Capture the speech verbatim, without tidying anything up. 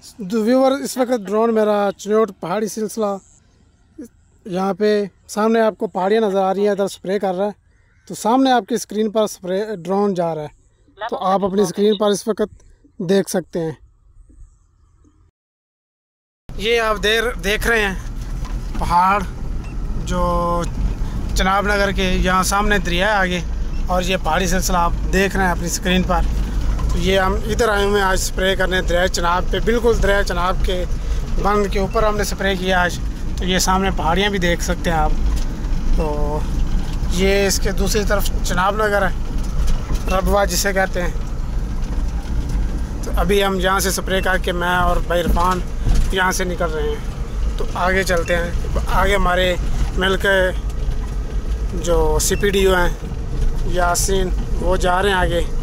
Viewer, इस वक्त drone मेरा चिन्योट पहाड़ी सिलसिला, यहाँ पे सामने आपको पहाड़ियाँ नज़र आ रही हैं, इधर स्प्रे कर रहा है। तो सामने आपकी स्क्रीन पर स्प्रे ड्रोन जा रहा है, तो आप अपनी स्क्रीन पर इस वक्त देख सकते हैं। ये आप देर देख रहे हैं पहाड़ जो चनाब नगर के, यहाँ सामने दरिया है आगे, और ये पहाड़ी सिलसिला आप देख रहे हैं अपनी स्क्रीन पर। तो ये हम इधर आए हुए हैं आज स्प्रे करने दरिया चनाब पे, बिल्कुल दरिया चनाब के बंद के ऊपर हमने स्प्रे किया आज। तो ये सामने पहाड़ियाँ भी देख सकते हैं आप। तो ये इसके दूसरी तरफ चनाब नगर है, रबवा जिसे कहते हैं। तो अभी हम यहाँ से स्प्रे करके मैं और भाई इरफान यहाँ से निकल रहे हैं। तो आगे चलते हैं, आगे हमारे मिल के जो सी पी डी ओ हैं यासीन, वो जा रहे हैं आगे।